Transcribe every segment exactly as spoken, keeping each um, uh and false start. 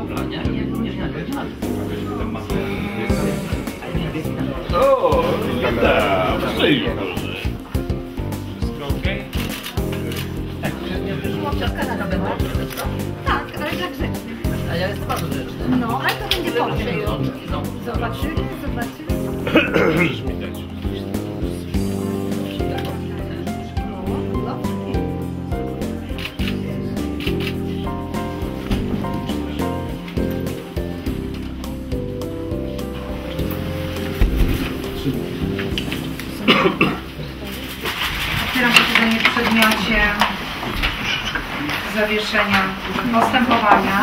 Nie, nie, nie, nie, nie. O, witam. Przyjdź może. Wszystko okej? Ciastka na robię, Tak, ale dla grzecznie. a ja jestem bardzo grzeczny. No, ale to będzie potrzeb. Zobaczyli, zobaczyli. Możesz mi dać. No, dobrze. Otwieram posiedzenie w przedmiocie zawieszenia postępowania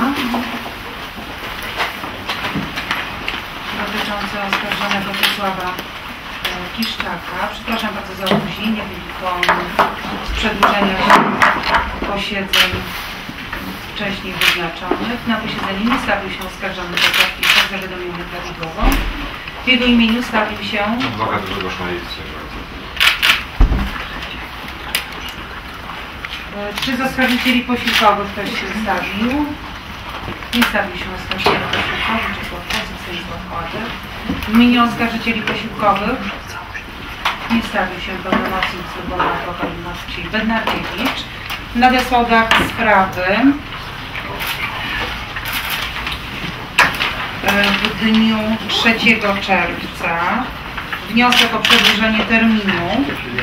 dotyczące oskarżonego Wiesława Kiszczaka. Przepraszam bardzo za opóźnienie, wynikiem przedłużenia posiedzeń wcześniej wyznaczonych. Na posiedzeniu nie stawił się oskarżony Wiesław Kiszczak, zawiadomiony prawidłowo. W jego imieniu stawił się Adwokat Grzegorz Majewski. Czy z oskarżycieli posiłkowych ktoś się stawił? Nie stawił się oskarżycieli posiłkowych, Czesław Kozik, Stanisław Kłader. W imieniu oskarżycieli posiłkowych nie stawił się pełnomocnik Trybunału Adwokat Maciej Bednarkiewicz. Nadesłał do akt sprawy w dniu trzeciego czerwca wniosek o przedłużenie terminu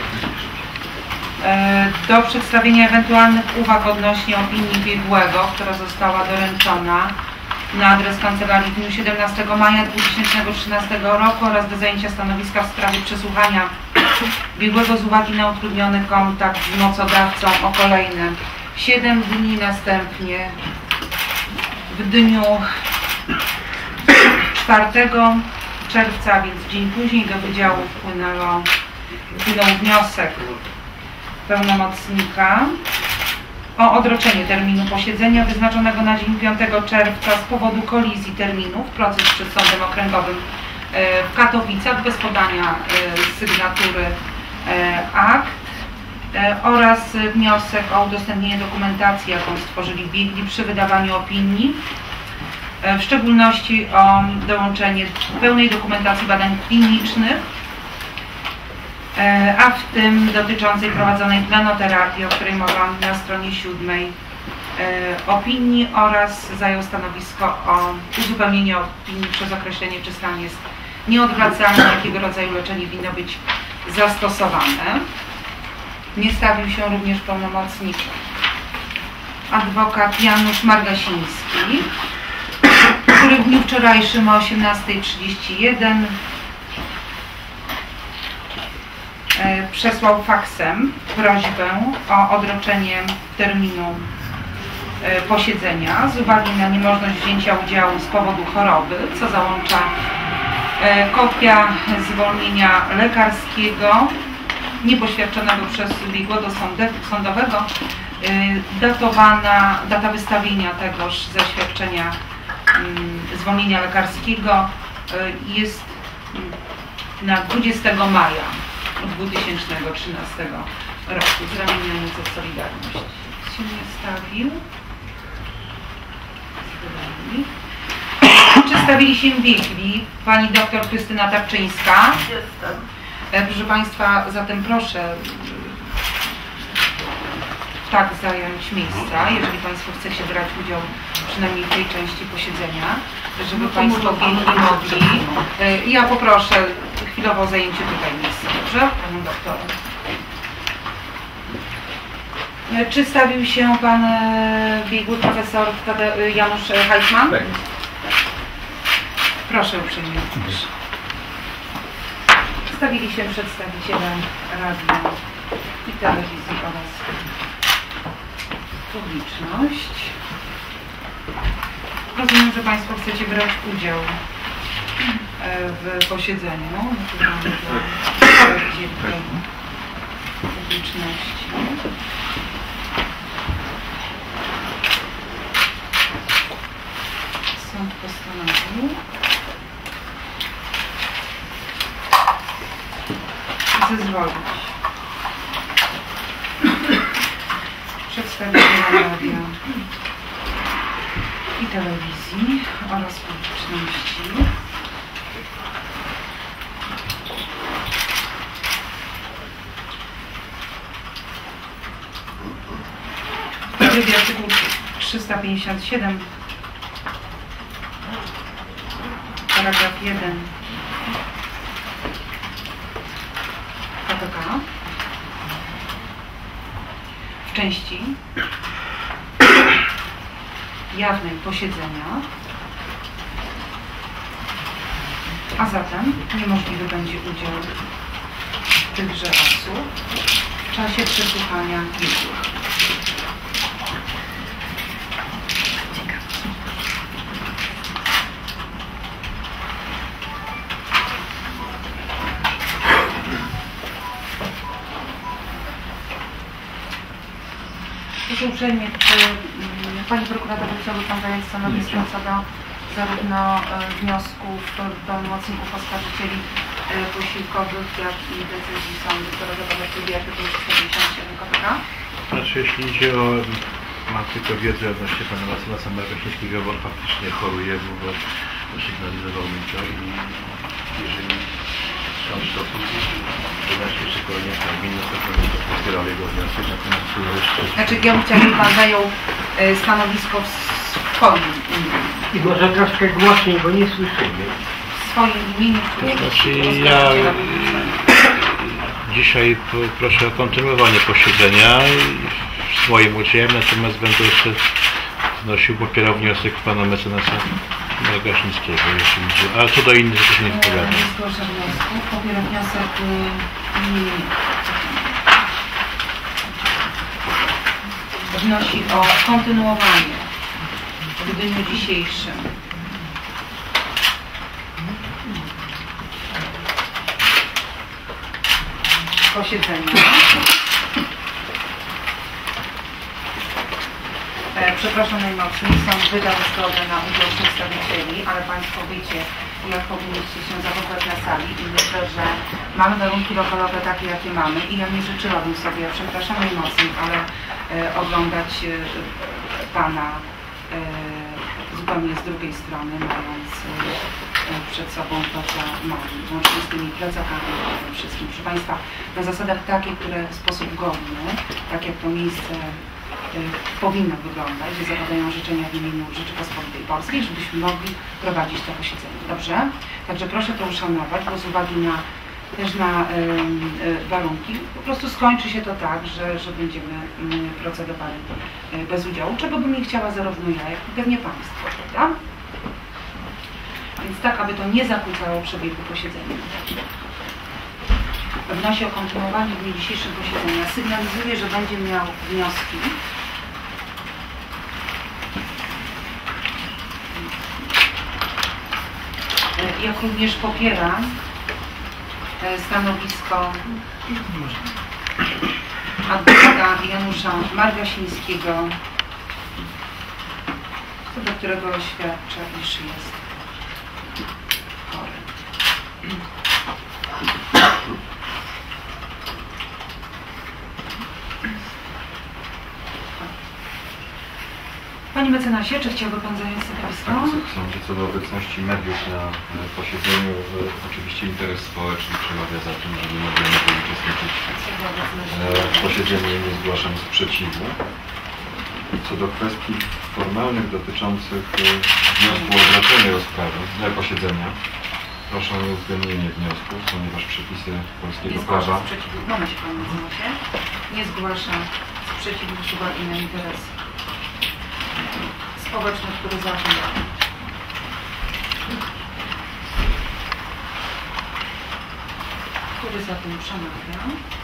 do przedstawienia ewentualnych uwag odnośnie opinii biegłego, która została doręczona na adres kancelarii w dniu siedemnastego maja dwa tysiące trzynastego roku oraz do zajęcia stanowiska w sprawie przesłuchania biegłego z uwagi na utrudniony kontakt z mocodawcą o kolejne siedem dni. Następnie w dniu czwartego czerwca, więc dzień później, do wydziału wpłynęło, wpłynął wniosek pełnomocnika o odroczenie terminu posiedzenia wyznaczonego na dzień piątego czerwca z powodu kolizji terminów. Proces przed Sądem Okręgowym w Katowicach bez podania sygnatury akt oraz wniosek o udostępnienie dokumentacji, jaką stworzyli biegli przy wydawaniu opinii, w szczególności o dołączenie pełnej dokumentacji badań klinicznych, a w tym dotyczącej prowadzonej plenoterapii, o której mowa na stronie siódmej opinii, oraz zajął stanowisko o uzupełnieniu opinii przez określenie, czy stan jest nieodwracalny, jakiego rodzaju leczenie winno być zastosowane. Nie stawił się również pełnomocnik adwokat Janusz Margasiński, który w dniu wczorajszym o osiemnastej trzydzieści jeden przesłał faksem prośbę o odroczenie terminu posiedzenia z uwagi na niemożność wzięcia udziału z powodu choroby, co załącza kopia zwolnienia lekarskiego niepoświadczonego przez biegłego sądowego, datowana, data wystawienia tegoż zaświadczenia zwolnienia lekarskiego jest na dwudziestego maja dwa tysiące trzynastego roku z ramienia N C Solidarność. Się nie stawił. Czy stawili się biegli? Pani doktor Krystyna Tarczyńska. Jestem. Proszę Państwa, zatem proszę tak zająć miejsca, jeżeli Państwo chcecie brać udział przynajmniej w tej części posiedzenia, żeby no Państwo biegli mogli. Ja poproszę chwilowo o zajęcie tutaj miejsca, dobrze? Panią doktorem. Czy stawił się Pan biegły profesor Janusz Heisman? Tak. Proszę uprzejmie. Stawili się przedstawiciele radia i telewizji oraz publiczność. Rozumiem, że Państwo chcecie brać udział w posiedzeniu. Naturalnie dla publiczności. Sąd postanowił zezwolić przedstawicielom radia i Telewizji oraz Publiczności. W trybie artykułu trzysta pięćdziesiąt siedem paragraf jeden K P K w części jawnej posiedzenia, a zatem niemożliwy będzie udział tychże osób w czasie przesłuchania biegłych. Proszę uprzejmie, czy Pani Prokurator chciałby Pan zająć stanowisko co do zarówno wniosków pełnomocników oskarżycieli posiłkowych, jak i decyzji sądu, która zapada w trybie artykułu trzysta pięćdziesiąt siedem K P K? Znaczy, jeśli idzie o... Mam tylko wiedzę odnośnie Pana mecenasa Margaśnickiego, bo on faktycznie choruje, bo sygnalizował mi to i jeżeli sąd to wyraźnie szybkowanie terminu, to pewnie to popierał jego wniosek, natomiast jeszcze... Znaczy, ja bym chciała, żeby Pan zajął stanowisko w swoim imieniu. I może troszkę głośniej, bo nie słyszymy. W swoim imieniu, czy Znaczy, ja dzisiaj proszę o kontynuowanie posiedzenia z moim udziałem, natomiast będę jeszcze wnosił, popierał wniosek Pana mecenasa Margaśnickiego, jeśli idzie. A co do innych, to się nie odpowiada. Nie zgłasza wniosku. Popiera wniosek i wnosi o kontynuowanie w dniu dzisiejszym posiedzenia. Przepraszam najmocniej, sąd wydał zgodę na udział przedstawicieli, ale Państwo wiecie, jak powinniście się zachować na sali i myślę, że mamy warunki lokalowe takie, jakie mamy i ja nie życzyłabym sobie, przepraszam najmocniej, ale e, oglądać e, Pana e, zupełnie z drugiej strony, mając e, przed sobą to, co mamy, łącznie z tymi plecakami i wszystkim. Proszę Państwa, na zasadach takie, które w sposób godny, tak jak to miejsce powinno wyglądać, że zawadają życzenia w imieniu Rzeczypospolitej Polskiej, żebyśmy mogli prowadzić to posiedzenie. Dobrze? Także proszę to uszanować, bo z uwagi na też na y, y, warunki, po prostu skończy się to tak, że, że będziemy y, procedowali y, bez udziału, czego bym nie chciała zarówno ja, jak i pewnie Państwo, prawda? Więc tak, aby to nie zakłócało przebiegu posiedzenia. Wnosi o kontynuowanie w dniu dzisiejszym posiedzenia. Sygnalizuje, że będzie miał wnioski. Jak również popiera stanowisko adwokata Janusza Margaśnickiego, co do którego oświadcza, iż jest chory. Panie mecenasie, czy chciałby Pan zająć stanowisko? Sądzę, co do obecności mediów na posiedzeniu, oczywiście interes społeczny przemawia za tym, żeby media mogły uczestniczyć w posiedzeniu i nie zgłaszam sprzeciwu. Co do kwestii formalnych dotyczących wniosku o odroczenie rozprawy, posiedzenia, proszę o uwzględnienie wniosków, ponieważ przepisy polskiego prawa... Momencie, Panie mecenasie. Nie zgłasza sprzeciwu z uwagi na interes społeczny, który zażąda. Który za tym przemawia?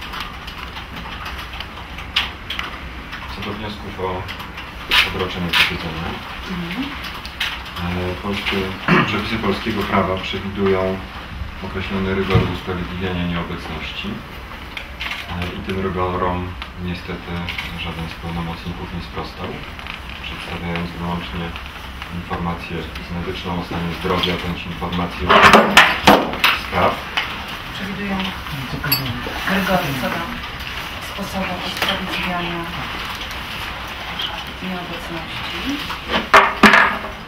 Co do wniosków o odroczenie posiedzenia, mm. Polskie, przepisy polskiego prawa przewidują określony rygor usprawiedliwiania nieobecności i tym rygorom niestety żaden z pełnomocników nie sprostał, przedstawiając wyłącznie informację medyczną o stanie zdrowia bądź informację o spraw. Przewidują rygory co do sposobu usprawiedliwiania nieobecności.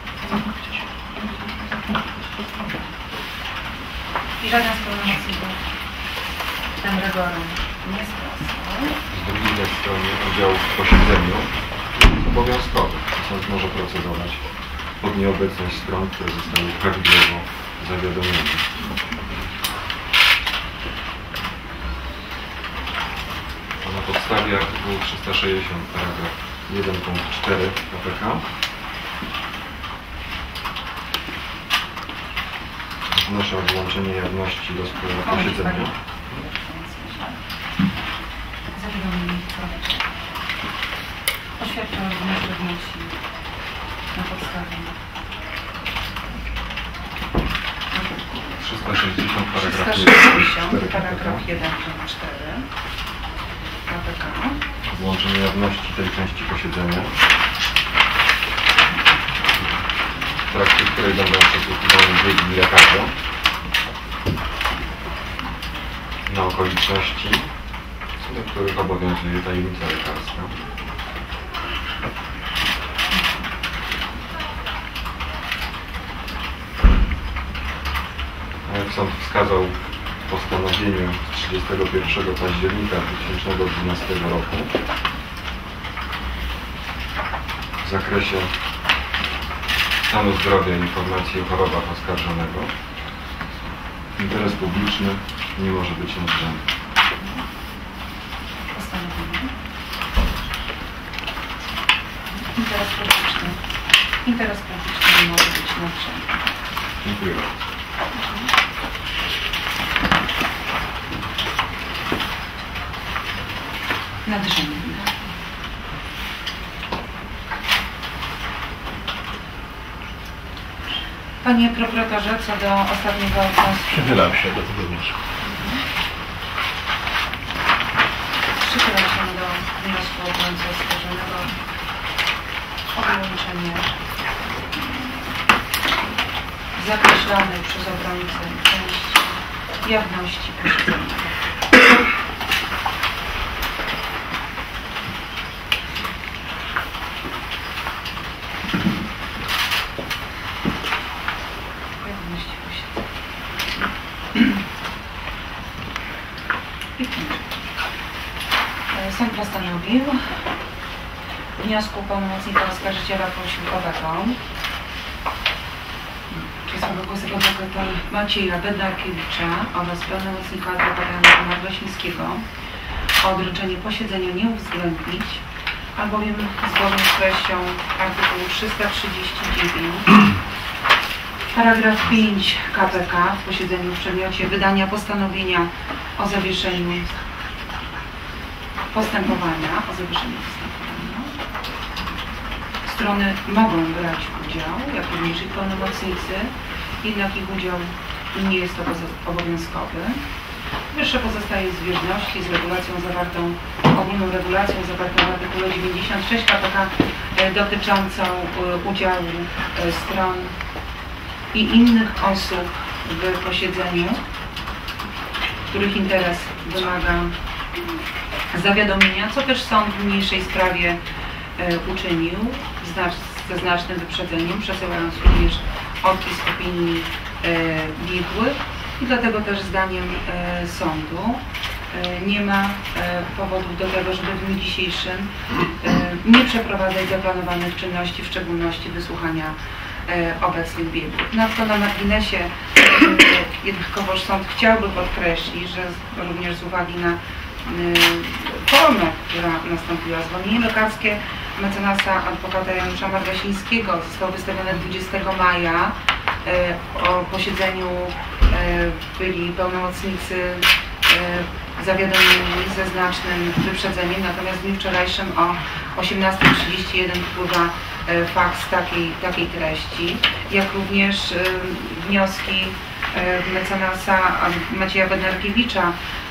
Żaden z pełnomocników ten rygorem nie sprostał. Z drugiej strony udział w posiedzeniu jest obowiązkowy. Sąd może procedować pod nieobecność stron, które zostały prawidłowo zawiadomione. Na podstawie artykułu trzysta sześćdziesiąt paragraf jeden punkt cztery K P K wnoszę o wyłączenie jawności rozprawy posiedzenia. Zawiadomienie oświadczam również, że wnosi na podstawie trzysta sześćdziesiąt paragraf trzysta jeden punkt sześćdziesiąt cztery K P K. paragraf jeden punkt cztery K P K. Wyłączenie jawności tej części posiedzenia, w trakcie której będą przesłuchiwani biegli lekarze na okoliczności, co do których obowiązuje tajemnica lekarska. Jak sąd wskazał w postanowieniu z trzydziestego pierwszego października dwa tysiące dwunastego roku w zakresie stanu zdrowia i informacji o chorobach oskarżonego, interes publiczny nie może być nadrzędny. Postanowienie. Interes publiczny. Interes publiczny nie może być nadrzędny. Dziękuję bardzo. Nadrzędny. Panie prokuratorze, co do ostatniego wniosku. Przychylam się do tego wniosku. Przychylam się do wniosku obrońcy oskarżonego o wyłączenie zakreślonej przez obrońcę części jawności posiedzenia. Sąd postanowił w wniosku pełnomocnika oskarżyciela posiłkowego przez głosowego adwokata Macieja Bednarkiewicza oraz pełnomocnika adwokata Jana Wlasińskiego o odroczenie posiedzenia nie uwzględnić, albowiem zgodnie z treścią artykułu trzysta trzydzieści dziewięć paragraf pięć K P K w posiedzeniu w przedmiocie wydania postanowienia o zawieszeniu postępowania, o zawieszeniu postępowania. Strony mogą brać udział, jak również ich pełnomocnicy, jednak ich udział nie jest obowiązkowy. Wyższe pozostaje w zbieżności z regulacją zawartą, ogólną regulacją zawartą w artykule dziewięćdziesiąt sześć K P K dotyczącą udziału stron i innych osób w posiedzeniu, których interes wymaga zawiadomienia, co też sąd w niniejszej sprawie e, uczynił znacz, ze znacznym wyprzedzeniem, przesyłając również odpis opinii e, biegłych i dlatego też zdaniem e, sądu e, nie ma e, powodów do tego, żeby w dniu dzisiejszym e, nie przeprowadzać zaplanowanych czynności, w szczególności wysłuchania e, obecnych biegłych. Nadto na marginesie e, jednakowoż sąd chciałby podkreślić, że z, również z uwagi na formę, która nastąpiła. Zwolnienie lekarskie mecenasa adwokata Janusza Margasińskiego zostało wystawione dwudziestego maja. O posiedzeniu byli pełnomocnicy zawiadomieni ze znacznym wyprzedzeniem, natomiast w dniu wczorajszym o osiemnasta trzydzieści jeden wpływa faks takiej, takiej treści, jak również wnioski mecenasa Macieja Bednarkiewicza,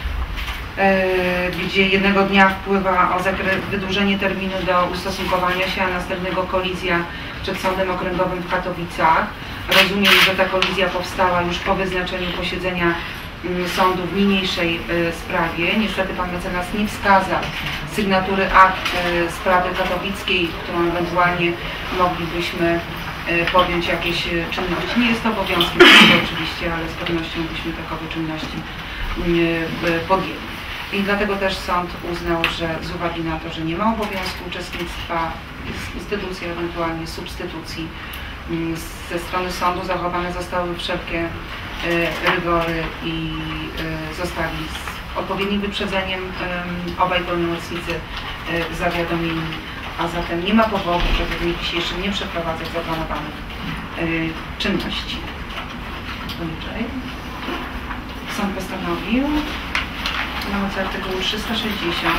gdzie jednego dnia wpływa o wydłużenie terminu do ustosunkowania się, a następnego kolizja przed Sądem Okręgowym w Katowicach. Rozumiem, że ta kolizja powstała już po wyznaczeniu posiedzenia sądu w niniejszej sprawie. Niestety pan mecenas nie wskazał sygnatury akt sprawy katowickiej, którą ewentualnie moglibyśmy podjąć jakieś czynności. Nie jest to obowiązkiem tego oczywiście, ale z pewnością byśmy takowe czynności podjęli. I dlatego też sąd uznał, że z uwagi na to, że nie ma obowiązku uczestnictwa, instytucji, ewentualnie substytucji, ze strony sądu zachowane zostały wszelkie rygory i zostali z odpowiednim wyprzedzeniem obaj pełnomocnicy zawiadomieni, a zatem nie ma powodu, żeby w dniu dzisiejszym nie przeprowadzać zaplanowanych czynności. Poniżej. Sąd postanowił na mocy artykułu trzysta sześćdziesiąt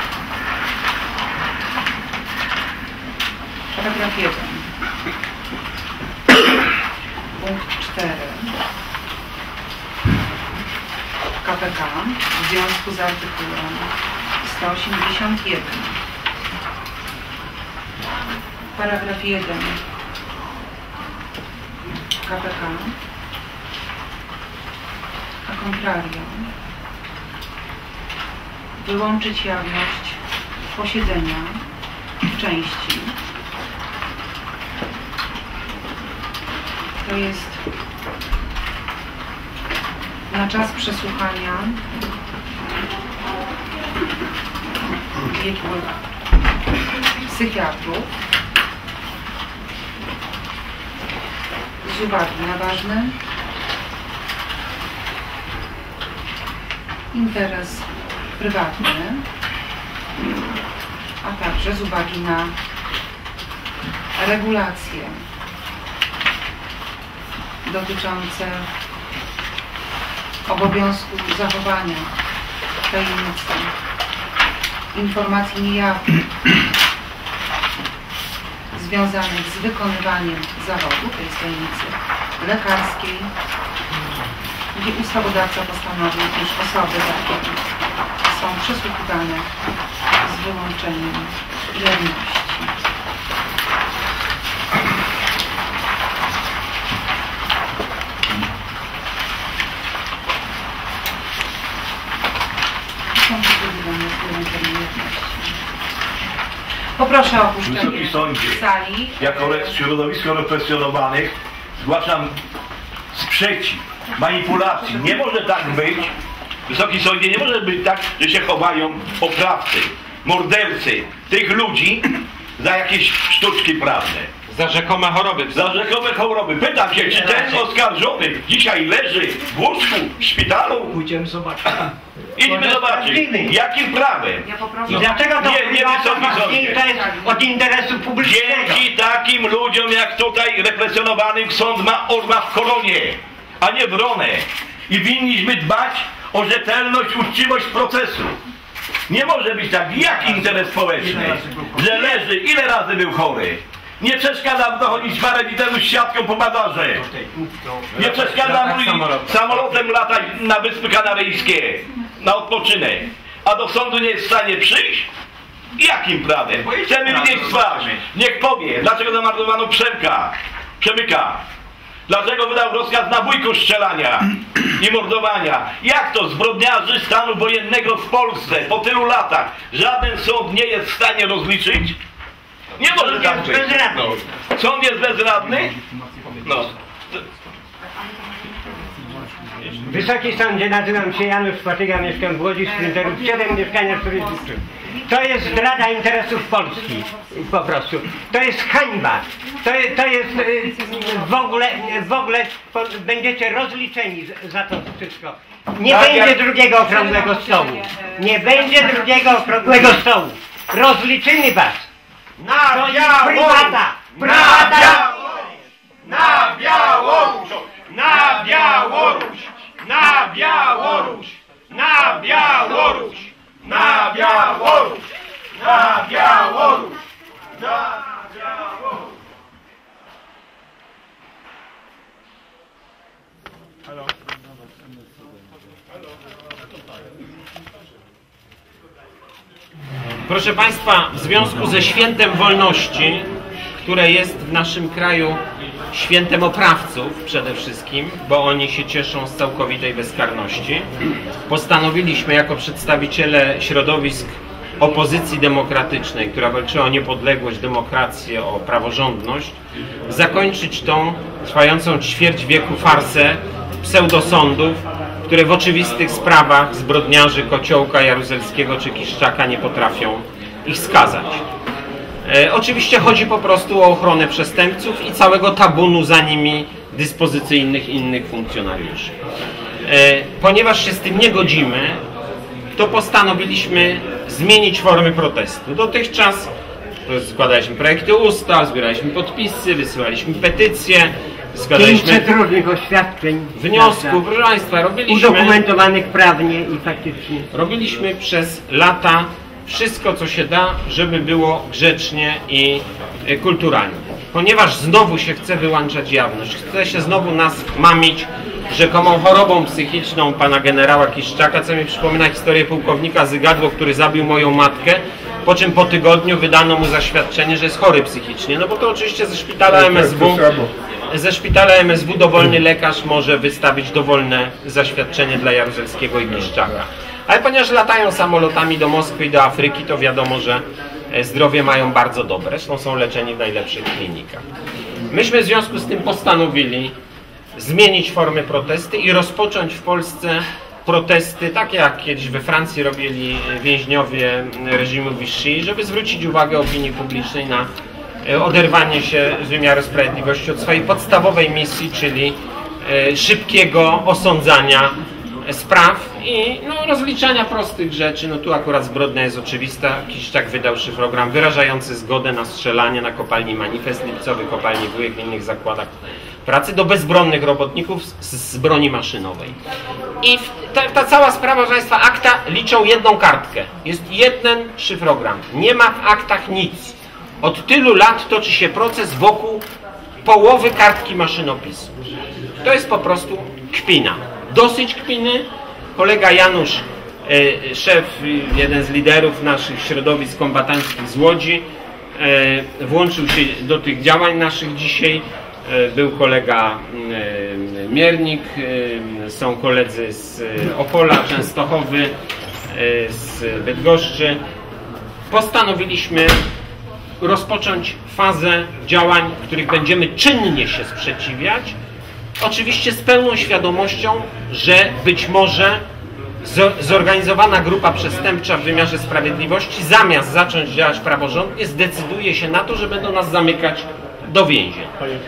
paragraf jeden punkt cztery K P K w związku z artykułem sto osiemdziesiąt jeden paragraf jeden K P K a contrario wyłączyć jawność posiedzenia w części, to jest na czas przesłuchania biegłych psychiatrów z uwagi na ważny interes prywatny, a także z uwagi na regulacje dotyczące obowiązku zachowania tajemnicy informacji niejawnych związanych z wykonywaniem zawodu, tej tajemnicy lekarskiej, gdzie ustawodawca postanowił, iż osoby takie są przesłuchiwane z wyłączeniem jawności. Są przesłuchiwane z wyłączeniem jawności. Poproszę o opuszczenie Wysoki sądzie, sali. jako środowisko represjonowanych zgłaszam sprzeciw manipulacji. Nie może tak być, Wysoki Sądzie, nie może być tak, że się chowają oprawcy, mordercy tych ludzi za jakieś sztuczki prawne. Za rzekome choroby. Za rzekome choroby. Pytam się, czy ten oskarżony dzisiaj leży w łóżku, w szpitalu? Pójdziemy zobaczyć. Idźmy zobaczyć, jakim prawem. Ja poproszę. I dlaczego to Nie, nie Wysoki Sądzie. to jest od interesu publicznego? Dzięki takim ludziom jak tutaj represjonowanym sąd ma orła w koronie, a nie wronę. I winniśmy dbać o rzetelność, uczciwość procesu. Nie może być tak, jaki interes społeczny, że leży, ile razy był chory. Nie przeszkadza mu dochodzić parę dni temu z siatką po bazarze. Nie przeszkadza mu samolotem latać na Wyspy Kanaryjskie, na odpoczynek. A do sądu nie jest w stanie przyjść? Jakim prawem? Chcemy widzieć twarz. Niech powie, dlaczego zamordowano Przemka, Przemyka. Dlaczego wydał rozkaz nabójku strzelania i mordowania? Jak to zbrodniarzy stanu wojennego w Polsce po tylu latach żaden sąd nie jest w stanie rozliczyć? Nie może tak być. Sąd jest bezradny? No. Wysoki Sądzie, nazywam się Janusz Patyga, mieszkam w Łodzi, Sprinterów, siedem mieszkania turystycznych. To jest zdrada interesów Polski, po prostu. To jest hańba. To, to jest y, w ogóle, w ogóle po, będziecie rozliczeni za to wszystko. Nie tak będzie jak... drugiego okrągłego stołu. Nie będzie drugiego okrągłego stołu. Rozliczymy was. Na Białoruś! Na Białoruś! Na Białoruś! Na Białoruś! Na Białoruś! Na Białoruś! Na Białoruś! Na Białoruś! Proszę Państwa, w związku ze świętem wolności, które jest w naszym kraju świętem oprawców przede wszystkim, bo oni się cieszą z całkowitej bezkarności, postanowiliśmy jako przedstawiciele środowisk opozycji demokratycznej, która walczyła o niepodległość, demokrację, o praworządność, zakończyć tą trwającą ćwierć wieku farsę pseudosądów, które w oczywistych sprawach zbrodniarzy Kociołka, Jaruzelskiego czy Kiszczaka nie potrafią ich skazać. E, oczywiście chodzi po prostu o ochronę przestępców i całego tabunu za nimi dyspozycyjnych innych funkcjonariuszy. E, ponieważ się z tym nie godzimy, to postanowiliśmy zmienić formy protestu. Dotychczas składaliśmy projekty ustaw, zbieraliśmy podpisy, wysyłaliśmy petycje, składaliśmy pięćset różnych oświadczeń, wniosków. Proszę Państwa, robiliśmy, udokumentowanych prawnie i faktycznie. robiliśmy przez lata wszystko, co się da, żeby było grzecznie i e, kulturalnie. Ponieważ znowu się chce wyłączać jawność, chce się znowu nas mamić rzekomą chorobą psychiczną pana generała Kiszczaka, co mi przypomina historię pułkownika Zygadło, który zabił moją matkę, po czym po tygodniu wydano mu zaświadczenie, że jest chory psychicznie. No bo to oczywiście ze szpitala M S W, ze szpitala M S W dowolny lekarz może wystawić dowolne zaświadczenie dla Jaruzelskiego i Kiszczaka. Ale ponieważ latają samolotami do Moskwy i do Afryki, to wiadomo, że zdrowie mają bardzo dobre, zresztą są leczeni w najlepszych klinikach. Myśmy w związku z tym postanowili zmienić formy protesty i rozpocząć w Polsce protesty, takie jak kiedyś we Francji robili więźniowie reżimu Vichy, żeby zwrócić uwagę opinii publicznej na oderwanie się z wymiaru sprawiedliwości od swojej podstawowej misji, czyli szybkiego osądzania spraw i no, rozliczania prostych rzeczy. No tu akurat zbrodnia jest oczywista. Kiszczak wydał szyfrogram wyrażający zgodę na strzelanie na kopalni Manifest Lipcowy, kopalni Wujek, w innych zakładach pracy do bezbronnych robotników z, z broni maszynowej. I ta, ta cała sprawa, proszę Państwa, akta liczą jedną kartkę. Jest jeden szyfrogram. Nie ma w aktach nic. Od tylu lat toczy się proces wokół połowy kartki maszynopisu. To jest po prostu kpina. Dosyć kpiny. Kolega Janusz, e, szef, jeden z liderów naszych środowisk kombatanckich z Łodzi, e, włączył się do tych działań naszych dzisiaj. E, był kolega e, Miernik, e, są koledzy z Opola, Częstochowy, e, z Bydgoszczy. Postanowiliśmy rozpocząć fazę działań, w których będziemy czynnie się sprzeciwiać. Oczywiście z pełną świadomością, że być może zorganizowana grupa przestępcza w wymiarze sprawiedliwości zamiast zacząć działać praworządnie zdecyduje się na to, że będą nas zamykać do więzień.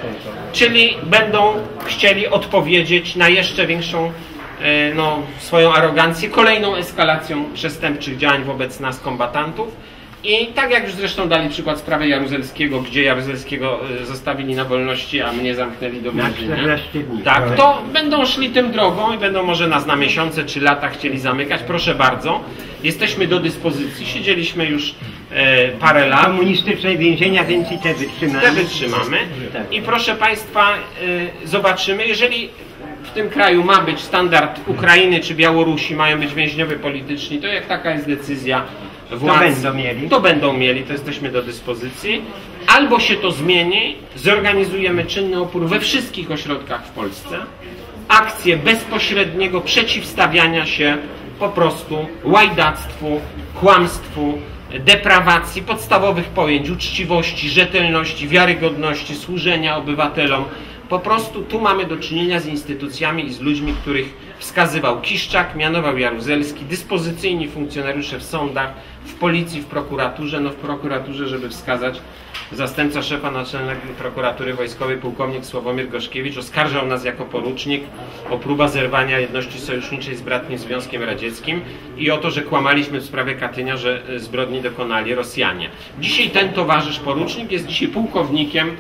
Czyli będą chcieli odpowiedzieć na jeszcze większą no, swoją arogancję kolejną eskalacją przestępczych działań wobec nas kombatantów. I tak jak już zresztą dali przykład sprawy Jaruzelskiego, gdzie Jaruzelskiego zostawili na wolności, a mnie zamknęli do więzienia. Tak, to będą szli tym drogą i będą może nas na miesiące czy lata chcieli zamykać. Proszę bardzo, jesteśmy do dyspozycji. Siedzieliśmy już e, parę lat. Komunistyczne więzienia, więc i te wytrzymamy. Te wytrzymamy. I proszę Państwa, e, zobaczymy, jeżeli w tym kraju ma być standard Ukrainy czy Białorusi, mają być więźniowie polityczni, to jak taka jest decyzja władz, to będą mieli. To będą mieli, to jesteśmy do dyspozycji. Albo się to zmieni, zorganizujemy czynny opór we wszystkich ośrodkach w Polsce, akcję bezpośredniego przeciwstawiania się po prostu łajdactwu, kłamstwu, deprawacji podstawowych pojęć uczciwości, rzetelności, wiarygodności, służenia obywatelom. Po prostu tu mamy do czynienia z instytucjami i z ludźmi, których wskazywał Kiszczak, mianował Jaruzelski, dyspozycyjni funkcjonariusze w sądach, w policji, w prokuraturze, no w prokuraturze, żeby wskazać, zastępca szefa Naczelnej Prokuratury Wojskowej, pułkownik Sławomir Gorzkiewicz, oskarżał nas jako porucznik o próbę zerwania jedności sojuszniczej z bratnim Związkiem Radzieckim i o to, że kłamaliśmy w sprawie Katynia, że zbrodni dokonali Rosjanie. Dzisiaj ten towarzysz porucznik jest dzisiaj pułkownikiem,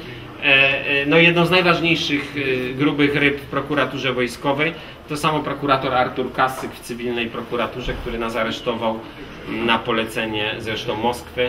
no jedną z najważniejszych grubych ryb w prokuraturze wojskowej. To samo prokurator Artur Kassyk w cywilnej prokuraturze, który nas aresztował na polecenie zresztą Moskwy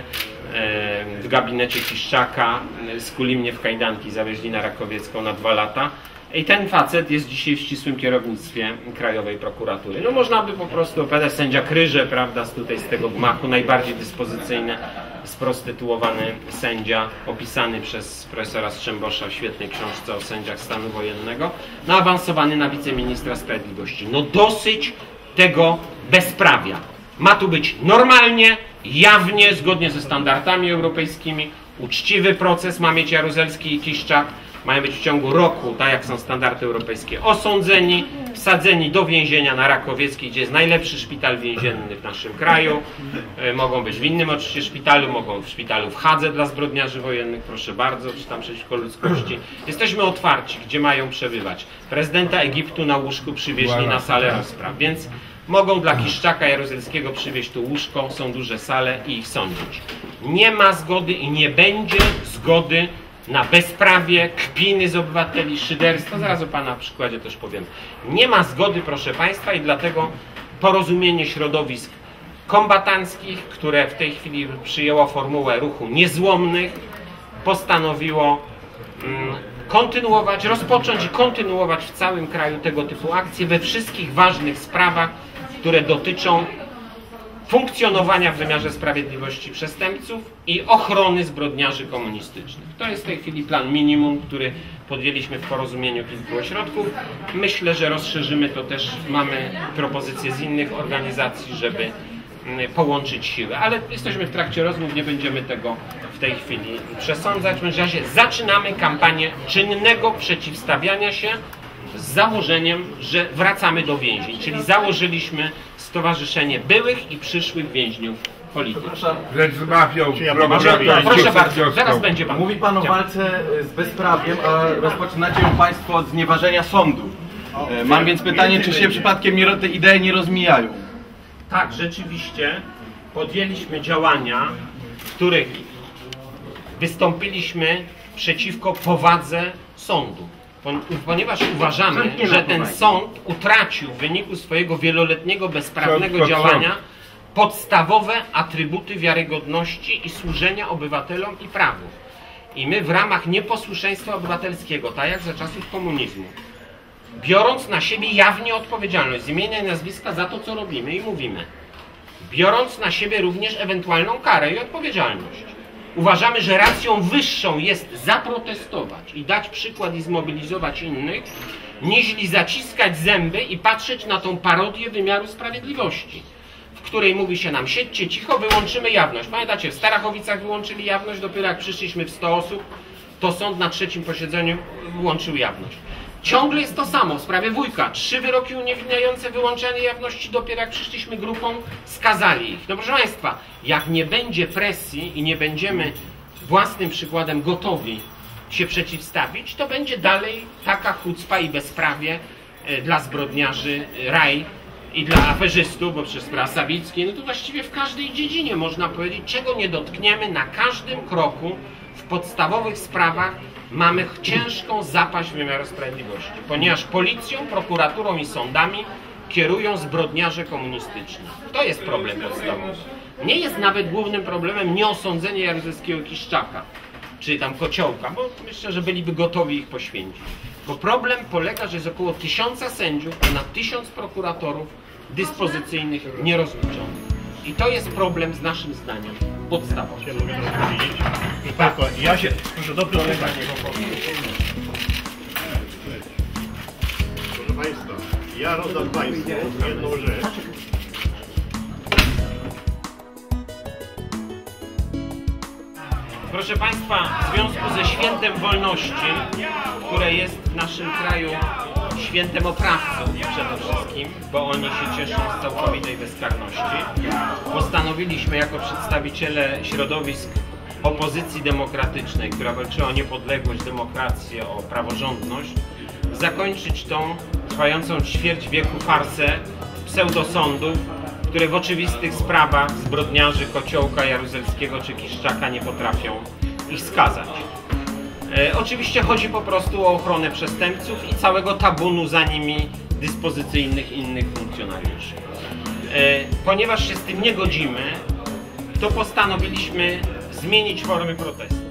w gabinecie Kiszczaka, skuli mnie w kajdanki, zawieźli na Rakowiecką na dwa lata. I ten facet jest dzisiaj w ścisłym kierownictwie Krajowej Prokuratury. No można by po prostu opowiadać, sędzia Kryże, prawda, z tutaj z tego gmachu, najbardziej dyspozycyjny, sprostytuowany sędzia, opisany przez profesora Strzembosza w świetnej książce o sędziach stanu wojennego, no awansowany na wiceministra sprawiedliwości. No dosyć tego bezprawia. Ma tu być normalnie, jawnie, zgodnie ze standardami europejskimi. Uczciwy proces ma mieć Jaruzelski i Kiszczak. Mają być w ciągu roku, tak jak są standardy europejskie, osądzeni, wsadzeni do więzienia na Rakowieckiej, gdzie jest najlepszy szpital więzienny w naszym kraju. E, mogą być w innym oczywiście szpitalu, mogą w szpitalu w Hadze dla zbrodniarzy wojennych, proszę bardzo, czy tam przeciwko ludzkości. Jesteśmy otwarci, gdzie mają przebywać. Prezydenta Egiptu na łóżku przywieźli na salę rozpraw, więc mogą dla Kiszczaka Jaruzelskiego przywieźć tu łóżko, są duże sale i ich sądzić. Nie ma zgody i nie będzie zgody na bezprawie, kpiny z obywateli, szyderstwo. Zaraz o Pana przykładzie też powiem. Nie ma zgody, proszę Państwa, i dlatego porozumienie środowisk kombatanckich, które w tej chwili przyjęło formułę ruchu niezłomnych, postanowiło mm, kontynuować, rozpocząć i kontynuować w całym kraju tego typu akcje we wszystkich ważnych sprawach, które dotyczą funkcjonowania w wymiarze sprawiedliwości przestępców i ochrony zbrodniarzy komunistycznych. To jest w tej chwili plan minimum, który podjęliśmy w porozumieniu kilku ośrodków. Myślę, że rozszerzymy to też, mamy propozycje z innych organizacji, żeby połączyć siły, ale jesteśmy w trakcie rozmów, nie będziemy tego w tej chwili przesądzać. W każdym razie zaczynamy kampanię czynnego przeciwstawiania się z założeniem, że wracamy do więzień, czyli założyliśmy Stowarzyszenie Byłych i Przyszłych Więźniów Politycznych. Lecz z mafią Proszę, proszę bardzo, zaraz będzie Pan. Mówi Pan o walce z bezprawiem, a rozpoczynacie ją Państwo od znieważenia sądu. Mam więc pytanie, czy się przypadkiem nie, te idee nie rozmijają? Tak, rzeczywiście podjęliśmy działania, w których wystąpiliśmy przeciwko powadze sądu. Ponieważ uważamy, że ten sąd utracił w wyniku swojego wieloletniego bezprawnego działania podstawowe atrybuty wiarygodności i służenia obywatelom i prawu. I my w ramach nieposłuszeństwa obywatelskiego, tak jak za czasów komunizmu, biorąc na siebie jawnie odpowiedzialność z imienia i nazwiska za to, co robimy i mówimy, biorąc na siebie również ewentualną karę i odpowiedzialność, uważamy, że racją wyższą jest zaprotestować i dać przykład i zmobilizować innych, niźli zaciskać zęby i patrzeć na tą parodię wymiaru sprawiedliwości, w której mówi się nam: siedźcie cicho, wyłączymy jawność. Pamiętacie, w Starachowicach wyłączyli jawność, dopiero jak przyszliśmy w sto osób, to sąd na trzecim posiedzeniu wyłączył jawność. Ciągle jest to samo w sprawie Wujka. Trzy wyroki uniewinniające wyłączenie jawności, dopiero jak przyszliśmy grupą, skazali ich. No proszę Państwa, jak nie będzie presji i nie będziemy własnym przykładem gotowi się przeciwstawić, to będzie dalej taka chucpa i bezprawie dla zbrodniarzy raj i dla aferzystów, bo przez sprawa Sawickiej, no to właściwie w każdej dziedzinie można powiedzieć, czego nie dotkniemy, na każdym kroku w podstawowych sprawach mamy ciężką zapaść wymiaru sprawiedliwości, ponieważ policją, prokuraturą i sądami kierują zbrodniarze komunistyczni. To jest problem podstawowy. Nie jest nawet głównym problemem nieosądzenie Jaruzelskiego i Kiszczaka, czy tam Kociołka, bo myślę, że byliby gotowi ich poświęcić. Bo problem polega, że jest około tysiąca sędziów na tysiąc prokuratorów dyspozycyjnych nierozliczonych. I to jest problem z naszym zdaniem podstawowy. Tak, ja się, proszę dobrze pytanie. Proszę Państwa, ja rozdam Państwu jedną rzecz. Proszę Państwa, w związku ze świętem wolności, które jest w naszym kraju świętem oprawców przede wszystkim, bo oni się cieszą z całkowitej bezkarności, postanowiliśmy jako przedstawiciele środowisk opozycji demokratycznej, która walczyła o niepodległość, demokrację, o praworządność, zakończyć tą trwającą ćwierć wieku farsę pseudosądów, które w oczywistych sprawach zbrodniarzy Kociołka, Jaruzelskiego czy Kiszczaka nie potrafią ich skazać. E, oczywiście chodzi po prostu o ochronę przestępców i całego tabunu za nimi dyspozycyjnych innych funkcjonariuszy. E, ponieważ się z tym nie godzimy, to postanowiliśmy zmienić formy protestu.